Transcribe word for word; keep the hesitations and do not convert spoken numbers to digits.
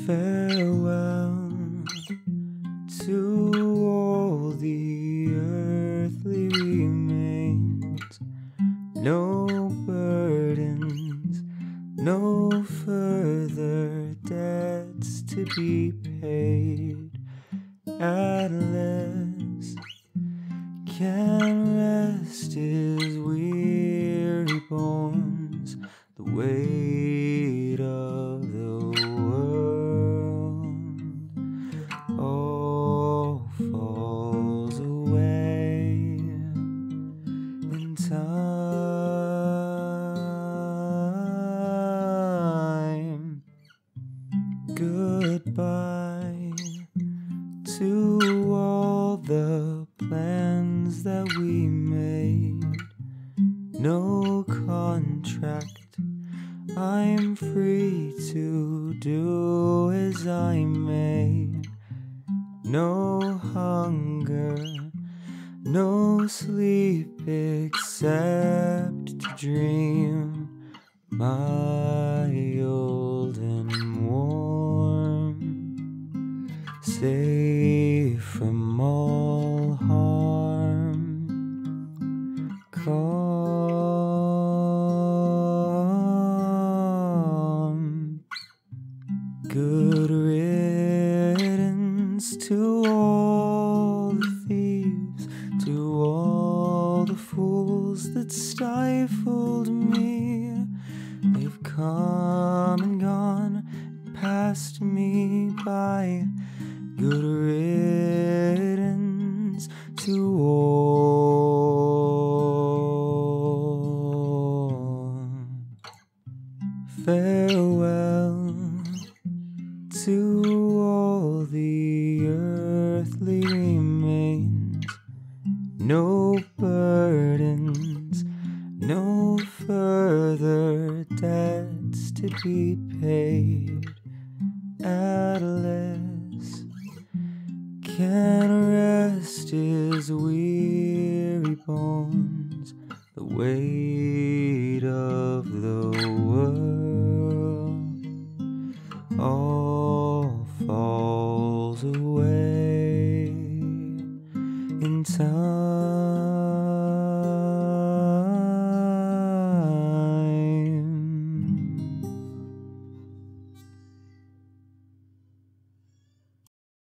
Farewell to all the earthly remains. No burdens, no further debts to be paid. At last can rest his weary bones. The weight of the world all falls away in time. Goodbye to all the plans that we made. No contract, I'm free to do as I may. No hunger, no sleep except to dream. My old and warm, safe from all harm. Calm. Good riddance to all the thieves, to all the fools that stifled me. They've come and gone, passed me by. Good riddance to all. Farewell to all the earthly remains. No burdens, no further debts to be paid. At last can rest his weary bones. The weight of the world all falls away in time.